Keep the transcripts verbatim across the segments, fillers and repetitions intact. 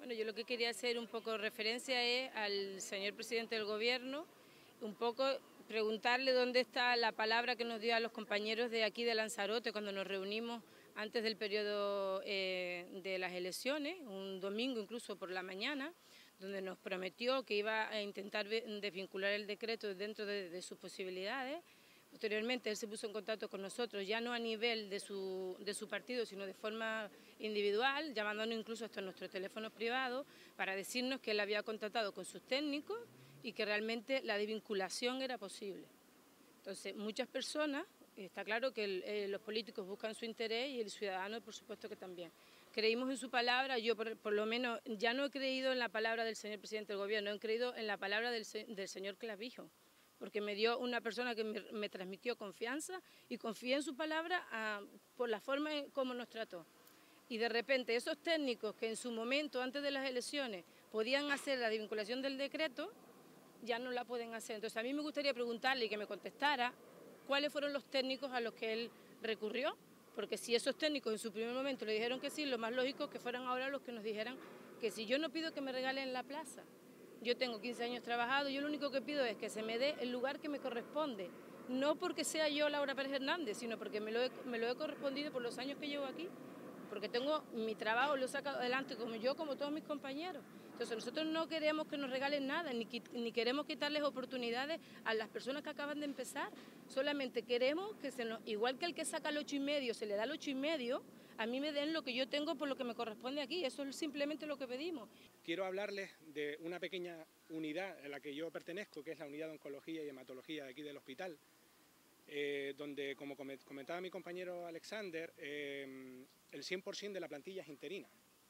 Bueno, yo lo que quería hacer un poco referencia es al señor presidente del Gobierno, un poco preguntarle dónde está la palabra que nos dio a los compañeros de aquí de Lanzarote cuando nos reunimos antes del periodo eh, de las elecciones, un domingo incluso por la mañana, donde nos prometió que iba a intentar desvincular el decreto dentro de, de sus posibilidades. Posteriormente él se puso en contacto con nosotros, ya no a nivel de su, de su partido, sino de forma individual, llamándonos incluso hasta nuestros teléfonos privados, para decirnos que él había contactado con sus técnicos y que realmente la desvinculación era posible. Entonces, muchas personas, está claro que el, eh, los políticos buscan su interés y el ciudadano, por supuesto que también. Creímos en su palabra, yo por, por lo menos ya no he creído en la palabra del señor presidente del Gobierno, he creído en la palabra del, del señor Clavijo, porque me dio una persona que me, me transmitió confianza y confié en su palabra a, por la forma en cómo nos trató. Y de repente esos técnicos que en su momento, antes de las elecciones, podían hacer la desvinculación del decreto, ya no la pueden hacer. Entonces a mí me gustaría preguntarle y que me contestara cuáles fueron los técnicos a los que él recurrió, porque si esos técnicos en su primer momento le dijeron que sí, lo más lógico es que fueran ahora los que nos dijeran que si yo no pido que me regalen la plaza. Yo tengo quince años trabajado, yo lo único que pido es que se me dé el lugar que me corresponde, no porque sea yo Laura Pérez Hernández, sino porque me lo he, me lo he correspondido por los años que llevo aquí, porque tengo mi trabajo, lo he sacado adelante como yo, como todos mis compañeros. Entonces nosotros no queremos que nos regalen nada, ni, ni queremos quitarles oportunidades a las personas que acaban de empezar, solamente queremos que, se nos, igual que el que saca el ocho y medio se le da el ocho y medio, a mí me den lo que yo tengo por lo que me corresponde aquí, eso es simplemente lo que pedimos. Quiero hablarles de una pequeña unidad a la que yo pertenezco, que es la unidad de oncología y hematología de aquí del hospital, eh, donde, como comentaba mi compañero Alexander, eh, el cien por cien de la plantilla es interina.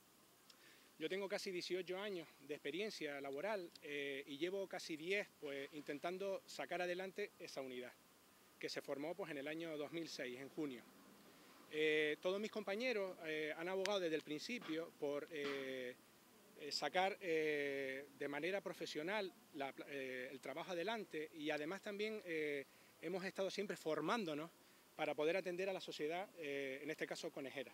Yo tengo casi dieciocho años de experiencia laboral eh, y llevo casi diez pues, intentando sacar adelante esa unidad, que se formó pues, en el año dos mil seis, en junio. Eh, todos mis compañeros eh, han abogado desde el principio por eh, sacar eh, de manera profesional la, eh, el trabajo adelante y además también eh, hemos estado siempre formándonos para poder atender a la sociedad, eh, en este caso conejera.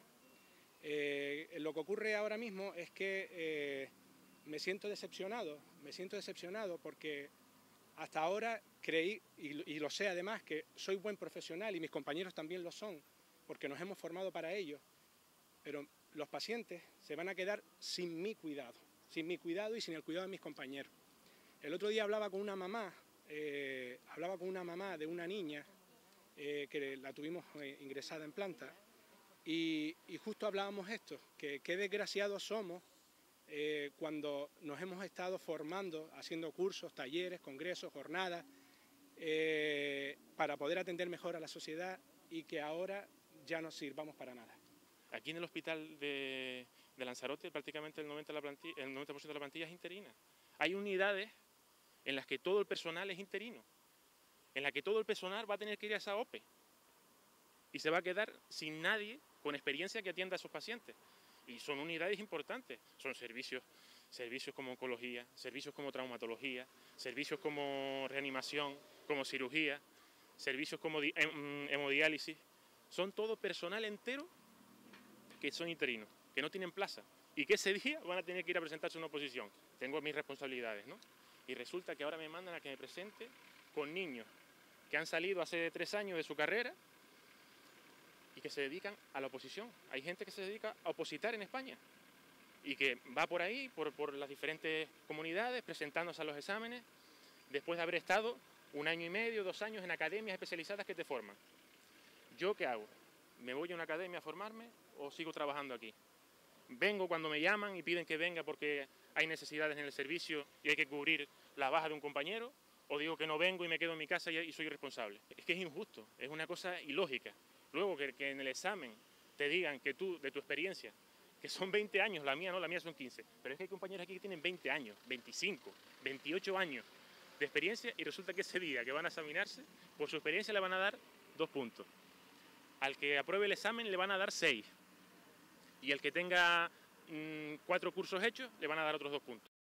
Eh, lo que ocurre ahora mismo es que eh, me siento decepcionado, me siento decepcionado porque hasta ahora creí, y, y lo sé además, que soy buen profesional y mis compañeros también lo son, porque nos hemos formado para ello, pero los pacientes se van a quedar sin mi cuidado, sin mi cuidado y sin el cuidado de mis compañeros. El otro día hablaba con una mamá, eh, hablaba con una mamá de una niña eh, que la tuvimos eh, ingresada en planta y, y justo hablábamos esto, que qué desgraciados somos eh, cuando nos hemos estado formando, haciendo cursos, talleres, congresos, jornadas, eh, para poder atender mejor a la sociedad y que ahora ya no sirvamos para nada. Aquí en el hospital de, de Lanzarote prácticamente el noventa por ciento de la plantilla, el noventa por ciento de la plantilla es interina. Hay unidades en las que todo el personal es interino, en las que todo el personal va a tener que ir a esa O P E y se va a quedar sin nadie con experiencia que atienda a esos pacientes. Y son unidades importantes, son servicios, servicios como oncología, servicios como traumatología, servicios como reanimación, como cirugía, servicios como hemodiálisis. Son todo personal entero que son interinos, que no tienen plaza y que ese día van a tener que ir a presentarse una oposición. Tengo mis responsabilidades, ¿no? Y resulta que ahora me mandan a que me presente con niños que han salido hace tres años de su carrera y que se dedican a la oposición. Hay gente que se dedica a opositar en España y que va por ahí, por, por las diferentes comunidades, presentándose a los exámenes, después de haber estado un año y medio, dos años en academias especializadas que te forman. ¿Yo qué hago? ¿Me voy a una academia a formarme o sigo trabajando aquí? Vengo cuando me llaman y piden que venga porque hay necesidades en el servicio y hay que cubrir la baja de un compañero, o digo que no vengo y me quedo en mi casa y soy irresponsable. Es que es injusto, es una cosa ilógica. Luego que, que en el examen te digan que tú, de tu experiencia, que son veinte años, la mía no, la mía son quince, pero es que hay compañeros aquí que tienen veinte años, veinticinco, veintiocho años de experiencia y resulta que ese día que van a examinarse, por su experiencia le van a dar dos puntos. Al que apruebe el examen le van a dar seis y el que tenga mmm, cuatro cursos hechos le van a dar otros dos puntos.